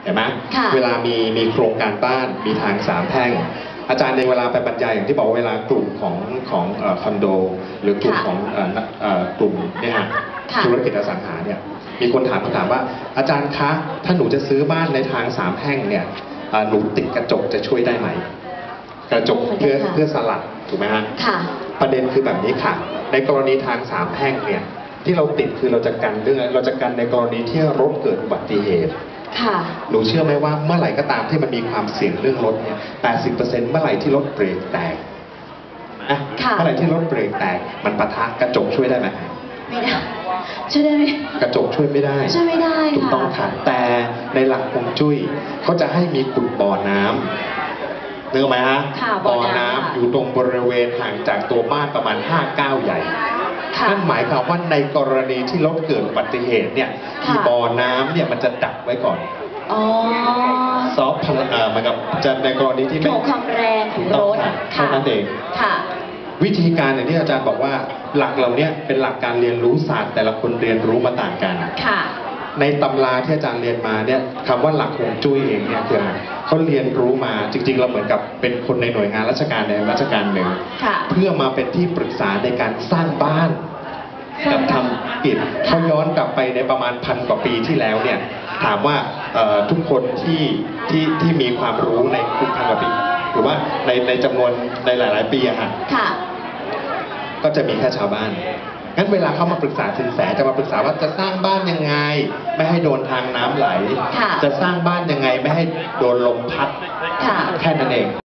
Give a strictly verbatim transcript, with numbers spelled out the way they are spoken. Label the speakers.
Speaker 1: เห็นไหมเวลามีมีโครงการบ้านมีทางสามแพร่งอาจารย์ในเวลาไปบรรยายอย่างที่บอกเวลากลุ่มของของคอนโดหรือกลุ่มของกลุ่มเนี่ยฮะธุรกิจอสังหาเนี่ยมีคนถามคำถามว่าอาจารย์คะถ้าหนูจะซื้อบ้านในทางสามแพร่งเนี่ยหนูติดกระจกจะช่วยได้ไหมกระจกเพื่อเพื่อสลัดถูกไหมฮะประเด็นคือแบบนี้ค่ะในกรณีทางสามแพร่งเนี่ยที่เราติดคือเราจะกันเรื่องเราจะกันในกรณีที่รถเกิดอุบัติเหตุหนูเชื่อไหมว่าเมื่อไหร่ก็ตามที่มันมีความเสี่ยงเรื่องรถเนี่ย แปดสิบเปอร์เซ็นต์ เมื่อไหร่ที่รถเบรกแตกนะเมื่อไหร่ที่รถเบรกแตกมันปะทะกระจกช่วยได้ไหม
Speaker 2: ไม่ได้ช่วยได้ไหม
Speaker 1: กระจกช่วยไม่ได้
Speaker 2: ช่วยไม่ได้
Speaker 1: ถูกต้องค่ะแต่ในหลักฮวงจุ้ยเขาจะให้มีขุดบ่อน้ำนึกออกไหมฮะบ่อน้ำอยู่ตรงบริเวณห่างจากตัวบ้านประมาณห้าเก้าใหญ่นั่นหมายความว่าในกรณีที่รถเกิดอุบัติเหตุเนี่ยที่บ่อน้ำเนี่ยมันจะดักไว้ก่อนซอฟต์พลังมันกับจะในกรณีที่ไม่
Speaker 2: ถูกความแรงของรถ
Speaker 1: เท่านั้นเองวิธีการอย่างที่อาจารย์บอกว่าหลักเราเนี่ยเป็นหลักการเรียนรู้ศาสตร์แต่ละคนเรียนรู้มาต่างกันในตำราที่อาจารย์เรียนมาเนี่ยคำว่าหลักฮวงจุ้ยเองเนี่ยคือเขาเรียนรู้มาจริงๆเราเหมือนกับเป็นคนในหน่วยงานราชการในราชการหนึ่งเพื่อมาเป็นที่ปรึกษาในการสร้างบ้านกับทำกิจเขาย้อนกลับไปในประมาณพันกว่าปีที่แล้วเนี่ยถามว่าทุกคนที่ที่ที่มีความรู้ในคุณพันกว่าปีหรือว่าในในจำนวนในหลายๆปีอะค่ะก็จะมีแค่ชาวบ้านงั้นเวลาเขามาปรึกษาสินแสจะมาปรึกษาว่าจะสร้างบ้านยังไงไม่ให้โดนทางน้ำไหลจะสร้างบ้านยังไงไม่ให้โดนลมพัดแค่นั้นเอง